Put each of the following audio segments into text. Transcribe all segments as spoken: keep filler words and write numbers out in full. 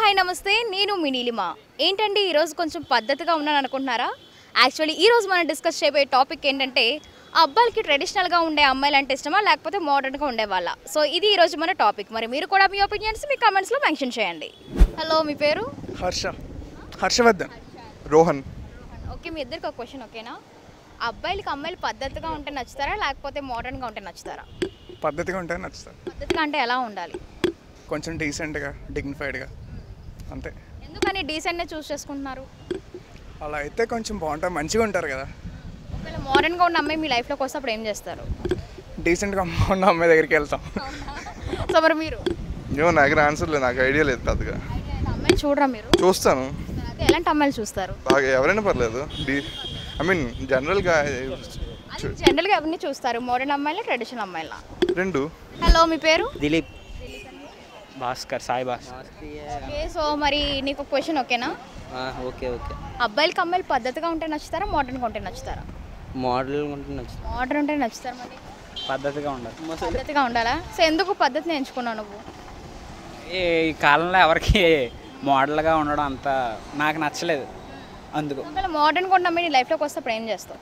Hi నమస్తే, నేను మీ నీలిమ. ఏంటండి ఈరోజు కొంచెం పద్ధతిగా ఉన్నాను అనుకుంటున్నారా? యాక్చువల్లీ ఈరోజు మనం డిస్కస్ చేయబోయే టాపిక్ ఏంటంటే అబ్బాయిలకి ట్రెడిషనల్గా ఉండే అమ్మాయిలు అంటే ఇష్టమా లేకపోతే మోడర్న్గా ఉండే వాళ్ళ. సో ఇది ఈరోజు మన టాపిక్. మరి మీరు కూడా మీ ఒపీనియన్స్ మీ కమెంట్స్లో మెన్షన్ చేయండి. హలో, మీ పేరు? హర్ష హర్షవర్ధన్ రోహన్. ఓకే, మీ ఇద్దరికి ఒక క్వశ్చన్ ఓకేనా? అబ్బాయిలకి అమ్మాయిలు పద్ధతిగా ఉంటే నచ్చుతారా లేకపోతే మోడర్న్గా ఉంటే నచ్చుతారా? పద్ధతిగా ఉంటే నచ్చుతారు. పద్ధతిగా అంటే ఎలా ఉండాలి? కొంచెం డీసెంట్గా డిగ్నిఫైడ్గా అంతే. ఎందుకని డీసెంట్నే చూస్ చేసుకుంటున్నారు? అలా అయితే కొంచెం బాగుంటారు, మంచిగా ఉంటారు కదా. ఒకవేళ మోడర్న్గా ఉన్న అమ్మాయి మీ లైఫ్లోకి వస్తే అప్పుడు ఏం చేస్తారు? డీసెంట్గా ఉన్న అమ్మాయి దగ్గరికి వెళ్తాం. సో మరి మీరు? ఏమో నాకు ఆన్సర్ లేదు, నాకు ఐడియా లేదు పెద్దగా. అమ్మాయిని చూడరా మీరు? చూస్తాను, అదే ఎలాంటి అమ్మాయిలు చూస్తారు? బాగా ఎవరైనా పర్లేదు. డి ఐ మీన్ జనరల్గా జనరల్గా ఎవరిని చూస్తారు? మోడర్న్ అమ్మాయిలా ట్రెడిషనల్ అమ్మాయిలా? రెండు. హలో, మీ పేరు? దిలీప్ భాస్కర్ సాయి భాస్కర్. ఓకే, సో మరి నీకు క్వశ్చన్ ఓకేనా? Okay okay. అబ్బాయిలకి అమ్మాయిలు పద్ధతిగా ఉంటే నచ్చుతారా మోడర్న్గా ఉంటే నచ్చుతారా? మోడల్ ఉంటే నచ్చుతుంది. మోడర్న్ ఉంటే నచ్చుతారు. మరి పద్ధతిగా ఉండాలి. పద్ధతిగా ఉండాలా? సో ఎందుకు పద్ధతిని ఎంచుకున్నావు నువ్వు? ఈ కాలంలో ఎవరికి మోడల్గా ఉండడం అంత నాకు నచ్చలేదు, అందుకు. ఒకవేళ మోడర్న్గా ఉన్న అమ్మాయి నీ లైఫ్లోకి వస్తే అప్పుడు ఏం చేస్తావు?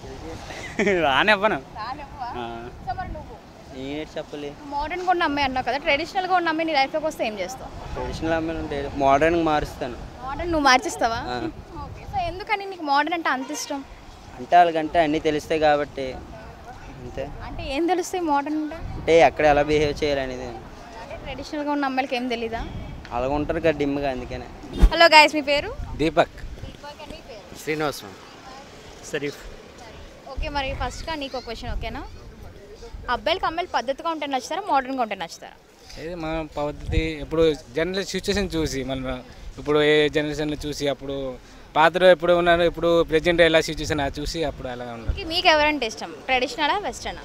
రానివ్వను. సో మరి నువ్వు నేను చెప్పలే. మోడర్న్గా ఉన్న అమ్మాయి అన్నావు కదా, ట్రెడిషనల్గా ఉన్న అమ్మాయి నీ లైఫ్లోకి వస్తే ఏం చేస్తావు? ట్రెడిషనల్ అమ్మాయి ఉంటే మోడర్న్ మారుస్తాను. మోడర్న్ నువ్వు మార్చిస్తావా? ఓకే, సో ఎందుకని నీకు మోడర్న్ అంటే అంత ఇష్టం? అంటే వాళ్ళకంటే అన్నీ తెలుస్తాయి కాబట్టి అంతే. అంటే ఏం తెలుస్తాయి మోడర్న్ అంటే? అంటే ఎక్కడ ఎలా బిహేవ్ చేయాలనేది. అంటే ట్రెడిషనల్గా ఉన్న అమ్మాయిలకి ఏం తెలీదా? అలాగ ఉంటారు కదా డిమ్గా, అందుకనే. హలో గైస్, మీ పేరు? దీపక్. శ్రీనివాస్. షరీఫ్. ఓకే, మరి ఫస్ట్గా నీకు ఒక క్వశ్చన్ ఓకేనా? అబ్బాయిలకి అమ్మాయిలు పద్ధతిగా ఉంటే నచ్చుతారా మోడర్న్గా ఉంటే నచ్చుతారా? ఇది మన పద్ధతి ఇప్పుడు జనరల్ సిచ్యువేషన్ చూసి మన ఇప్పుడు ఏ జనరేషన్లో చూసి అప్పుడు పాతలో ఎప్పుడు ఉన్నారు, ఇప్పుడు ప్రెజెంట్ ఎలా సిచ్యువేషన్ అది చూసి అప్పుడు అలా ఉన్నారు. మీకు ఎవరంటే ఇష్టం, ట్రెడిషనలా వెస్టర్నా?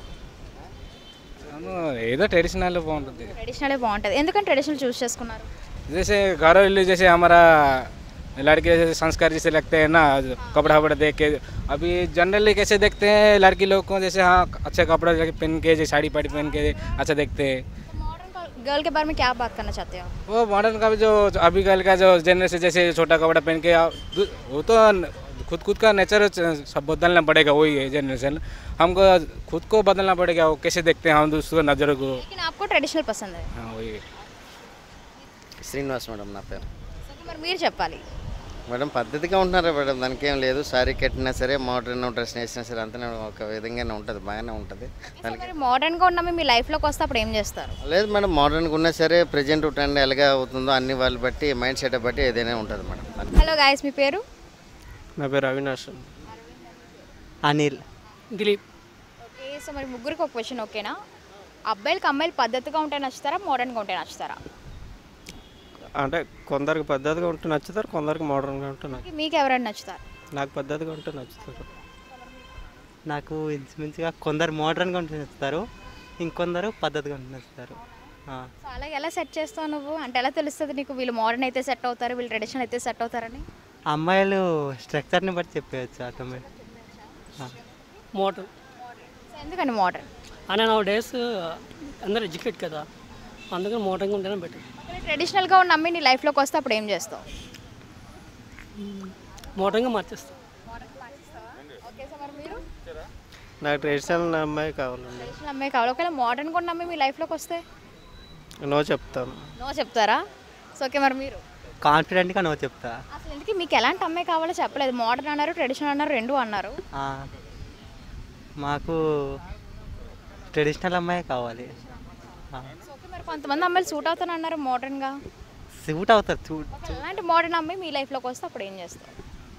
ఏదో ట్రెడిషనల్ బాగుంటుంది. ట్రెడిషనలే బాగుంటుంది. ఎందుకని ట్రెడిషనల్ చూస్ చేసుకున్నారు? जैसे घरों जैसे हमारा लड़के जैसे संस्कार जैसे लगते हैं ना, कपड़ा वपड़ा देख के अभी जनरली कैसे देखते हैं लड़की लोग को, जैसे हाँ अच्छा कपड़ा पहन के जैसे साड़ी पाड़ी पहन के अच्छा देखते हैं. मॉडर्न गर्ल के बारे में क्या बात करना चाहते हो? वो मॉडर्न का जो अभी गर्ल का जो जनरेशन जैसे छोटा कपड़ा पहन के वो तो खुद खुद का नेचर सब बदलना पड़ेगा, वही है जनरेशन. हमको खुद को बदलना पड़ेगा, वो कैसे देखते हैं हम दूसरों नज़रों को. लेकिन आपको ट्रेडिशनल पसंद है? हाँ वही. శ్రీనివాస్ మేడం నా పేరు. మరి మీరు చెప్పాలి. మేడం పద్ధతిగా ఉంటున్నారా మేడం, దానికి ఏం లేదు. సారీ కట్టినా సరే మోడర్న్ డ్రెస్ వేసినా సరే అంతనే ఒక విధంగానే ఉంటుంది, బాగానే ఉంటుంది. మరి మోడర్న్గా ఉన్న మీ లైఫ్లోకి వస్తే అప్పుడు ఏం చేస్తారు? లేదు మేడం, మోడర్న్గా ఉన్నా సరే ప్రజెంట్ ట్రెండ్ ఎలాగా అవుతుందో అన్ని వాళ్ళు బట్టి మైండ్ సెట్ బట్టి ఏదైనా ఉంటుంది మేడం. హలో గాయస్, మీ పేరు? నా పేరు అవినాష్. అనిల్. దిలీప్. ఓకే, సో మరి ముగ్గురికి ఒక క్వశ్చన్ ఓకేనా? అబ్బాయిలకి అమ్మాయిలు పద్ధతిగా ఉంటే నచ్చుతారా మోడర్న్గా ఉంటే నచ్చుతారా? అంటే కొందరికి పద్ధతిగా ఉంటే నచ్చుతారు, కొందరికి మోడర్న్గా ఉంటే నచ్చుతారు. మీకు ఎవరైనా నచ్చుతారు? నాకు పద్ధతిగా ఉంటే నచ్చుతారు. నాకు ఇంచుమించుగా కొందరు మోడర్న్గా ఉంటే నచ్చుతారు, ఇంకొందరు పద్ధతిగా ఉంటే నచ్చుతారు. సో అలా ఎలా సెట్ చేస్తావు నువ్వు? అంటే ఎలా తెలుస్తుంది నీకు వీళ్ళు మోడర్న్ అయితే సెట్ అవుతారు, వీళ్ళు ట్రెడిషనల్ అయితే సెట్ అవుతారని? అమ్మాయిలు స్ట్రక్చర్ని బట్టి చెప్పేయచ్చు ఆటోమేటిక్. మోడర్న్ సో ఎందుకని మోడర్న్? అనే నా డేస్ అందరూ ఎడ్యుకేట్ కదా, అందుకని మోడర్న్గా ఉంటేనే బెటర్. ట్రెడిషనల్గా ఉన్న అమ్మాయి నీ లైఫ్లోకి వస్తే అప్పుడు ఏం చేస్తావు? మోడర్న్గా మార్చేస్తాం. ఓకే, సో మరి మీరు? నాకు ట్రెడిషనల్ అమ్మాయి కావాలండి. ట్రెడిషనల్ అమ్మాయి కావాలి. ఒకవేళ మోడర్న్గా ఉన్న అమ్మాయి మీ లైఫ్లోకి వస్తే నో చెప్తాను. నో చెప్తారా? సో ఓకే, మరి మీరు? కాన్ఫిడెంట్గా నో చెప్తా. అసలు ఎందుకు మీకు ఎలాంటి అమ్మాయి కావాలో చెప్పలేదు. మోడర్న్ అన్నారు, ట్రెడిషనల్ అన్నారు, రెండు అన్నారు. మాకు ట్రెడిషనల్ అమ్మాయి కావాలి. ఓకే, మరి కొంతమంది అమ్మాయిలు సూట్ అవుతాను అన్నారు మోడర్న్గా. సూట్ అవుతారు. సూట్ అలాంటి మోడర్న్ అమ్మాయి మీ లైఫ్లోకి వస్తే అప్పుడు ఏం చేస్తావు?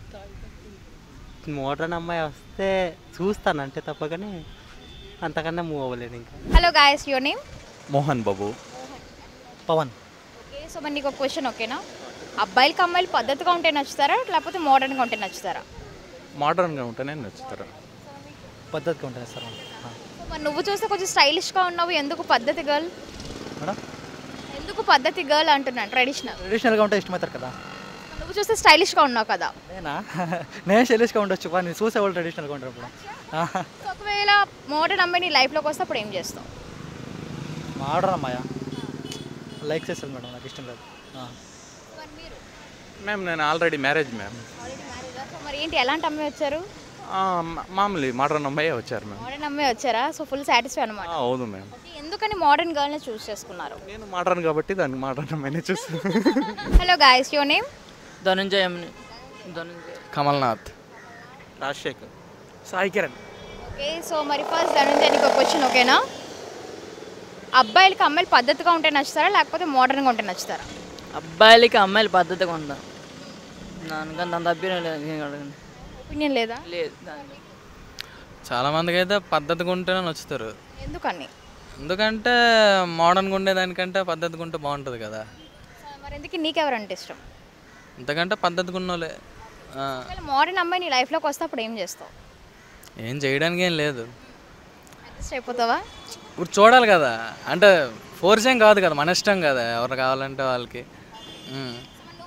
మోడర్న్ అమ్మాయి వస్తే చూస్తాను అంటే తప్ప, కానీ అంతకన్నా మూవ్ అవ్వలేదు ఇంకా. Hello guys, your name? Mohan Babu. Pavan. Okay, so మరి నీకు ఒక క్వశ్చన్ ఓకేనా? అబ్బాయిలకి అమ్మాయిలు పద్ధతిగా ఉంటే నచ్చుతారా లేకపోతే మోడర్న్గా ఉంటే నచ్చుతారా? మోడర్న్గా ఉంటేనే నచ్చుతారు. పద్ధతిగా ఉంటుంది సార్. సో మరి నువ్వు చూస్తే కొంచెం స్టైలిష్గా ఉన్నావు, ఎందుకు పద్ధతి గర్ల్? ఎందుకు పద్ధతి గర్ల్ అంటున్నాను? ట్రెడిషనల్ ట్రెడిషనల్గా ఉంటే ఇష్టమవుతారు కదా. నువ్వు చూస్తే స్టైలిష్గా ఉన్నావు కదా. నేనా? నేను స్టైలిష్గా ఉండొచ్చు, కానీ చూసేవాళ్ళు ట్రెడిషనల్గా ఉంటారు. ఇప్పుడు ఒకవేళ మోడర్న్ అమ్మాయి నీ లైఫ్లోకి వస్తే అప్పుడు ఏం చేస్తావు? మోడర్న్ అమ్మాయ లైక్ చేస్తాను మేడం, నాకు ఇష్టం లేదు. మరి మీరు మ్యామ్ నేను ఆల్రెడీ మ్యారేజ్ మ్యామ్ ఆల్రెడీ మ్యారేజా? సో మరి ఏంటి ఎలాంటి అమ్మాయి వచ్చారు? మామూలు మోడర్న్ అమ్మాయి వచ్చారు మ్యామ్ మోడర్న్ అమ్మాయి వచ్చారా? సో ఫుల్ సాటిస్ఫై అనమాట. అవును మ్యామ్ ఓకే, ఎందుకని మోడర్న్ గర్ల్ని చూస్ చేసుకున్నారు? నేను మోడర్న్ కాబట్టి దానికి మోడర్న్ అమ్మాయినే చూస్తాను. Hello guys, your name? Dhananjaya Dhananjaya Kamalnath. Rajasekhar. Sai Kiran. Okay, so మరి ఫస్ట్ ధనంజయ నీకు ఒక క్వశ్చన్, ఓకేనా? అబ్బాయిలకి అమ్మాయిలు పద్ధతిగా ఉంటే నచ్చుతారా లేకపోతే మోడర్న్గా ఉంటే నచ్చుతారా? అబ్బాయిలకి అమ్మాయిలు పద్ధతిగా ఉంటాం. దానికన్నా అంత అభ్యర్థం లేదు. ఒపీనియన్ లేదా? లేదు. చాలా మందికి అయితే పద్ధతిగా ఉంటేనే నచ్చుతారు. ఎందుకని? ఎందుకంటే మోడర్న్గా ఉండేదానికంటే పద్ధతిగా ఉంటే బాగుంటుంది కదా. సో మరి ఎందుకు నీకెవరంటే ఇష్టం? ఎందుకంటే పద్ధతిగా ఉన్నోళ్ళే. ఆ, మోడర్న్ అమ్మాయి నీ లైఫ్లోకి వస్తే అప్పుడు ఏం చేస్తావు? ఏం చేయడానికి ఏం లేదు, అడ్జస్ట్ అయిపోతావా? ఇప్పుడు చూడాలి కదా. అంటే ఫోర్స్ ఏం కాదు కదా, మన ఇష్టం కదా ఎవరు కావాలంటే వాళ్ళకి. ఉమ్.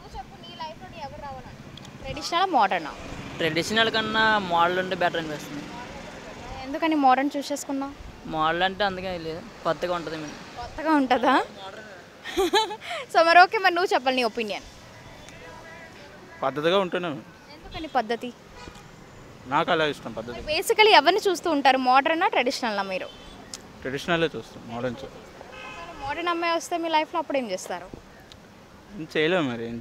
Traditional modern? ట్రెడిషనల్ కన్నా మోడల్ ఉంటే బెటర్ అనిపిస్తుంది. ఎందుకని మోడర్న్ చూస్ చేసుకున్నావు? మోడల్ అంటే అందుకే లేదు, కొత్తగా ఉంటుంది మేము. కొత్తగా ఉంటుందా? సో మరి ఓకే, మరి నువ్వు చెప్పాలి నీ ఒపీనియన్. పద్ధతిగా ఉంటున్నాను. ఎందుకని పద్ధతి? నాకు అలా ఇష్టం పద్ధతి. బేసికలీ ఎవరిని చూస్తూ ఉంటారు, మోడర్నా ట్రెడిషనల్నా మీరు? ట్రెడిషనల్లే చూస్తాం, మోడర్న్ చూ మోడర్న్ అమ్మాయి వస్తే మీ లైఫ్లో అప్పుడు ఏం చేస్తారు? ఏం చేయలేము మరి. ఏం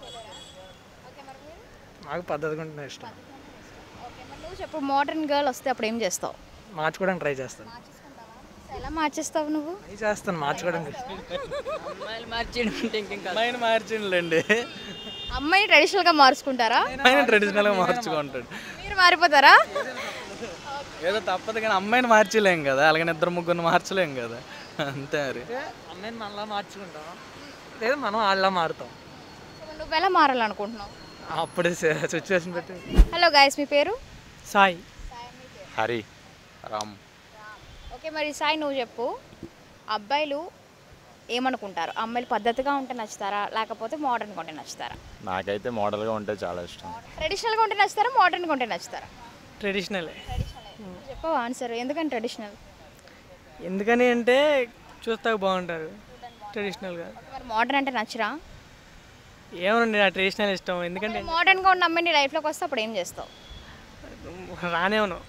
నాకు పద్ధతిగా ఉంటేనే ఇష్టం. ఓకే, మరి నువ్వు చెప్పు, మోడర్న్ గర్ల్ వస్తే అప్పుడు ఏం చేస్తావు? మార్చుకోవడానికి ట్రై చేస్తాను. ఎలా మార్చేస్తావు నువ్వు? ట్రై చేస్తాను మార్చుకోవడానికి. అమ్మాయిలు మార్చేయడం అంటే ఇంకేం అమ్మాయిని మార్చిండండి, అమ్మాయిని ట్రెడిషనల్గా మార్చుకుంటారా? అమ్మాయిని ట్రెడిషనల్గా మార్చుకుంటాడు. మీరు మారిపోతారా? ఏదో తప్పదు కానీ అమ్మాయిని మార్చలేం కదా, అలాగని ఇద్దరు ముగ్గురిని మార్చలేం కదా, అంతే మరి. అమ్మాయిని మనలా మార్చుకుంటాం లేదా మనం వాళ్ళ మారుతాం. సో నువ్వు ఎలా మారాలనుకుంటున్నావు? అప్పుడు సిచ్యువేషన్ పెట్టి. హలో గాయస్, మీ పేరు? సాయి. హరి రామ్. ఓకే, మరి సాయి నువ్వు చెప్పు, అబ్బాయిలు ఏమనుకుంటారు? అమ్మాయిలు పద్ధతిగా ఉంటే నచ్చుతారా లేకపోతే మోడర్న్గా ఉంటే నచ్చుతారా? నాకైతే మోడల్గా ఉంటే చాలా ఇష్టం. ట్రెడిషనల్గా ఉంటే నచ్చుతారా మోడర్న్గా ఉంటే నచ్చుతారా? ట్రెడిషనలే. చెప్పు ఆన్సర్, ఎందుకని ట్రెడిషనల్? ఎందుకని అంటే చూస్తాక బాగుంటారు ట్రెడిషనల్గా. మరి మోడర్న్ అంటే నచ్చరా? ఏమనండి, నా ట్రెడిషనల్ ఇష్టం. ఎందుకంటే మోడర్న్గా ఉన్న అమ్మాయి నీ లైఫ్లోకి వస్తే అప్పుడు ఏం చేస్తావు? రానేవను.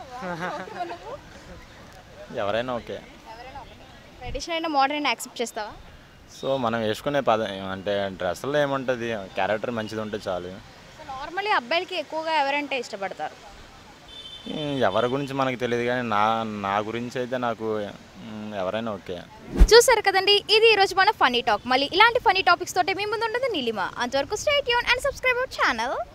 ఎవరైనా ఓకే. ట్రెడిషనల్ అయినా మోడర్న్ అయినా యాక్సెప్ట్ చేస్తావా? సో మనం వేసుకునే పద అంటే డ్రెస్సుల్లో ఏముంటుంది, క్యారెక్టర్ మంచిది ఉంటే చాలు. సో నార్మల్లీ అబ్బాయిలకి ఎక్కువగా ఎవరంటే ఇష్టపడతారు? ఎవరి గురించి మనకు తెలియదు కానీ నా నా గురించి అయితే నాకు మ్, ఎవరైనా ఓకే. చూసారు కదండి, ఇది ఈరోజు మన ఫనీ టాక్. మళ్ళీ ఇలాంటి ఫనీ టాపిక్స్ తోటి మీ ముందు ఉండదు నీలిమ. అంతవరకు stay tune and subscribe our channel.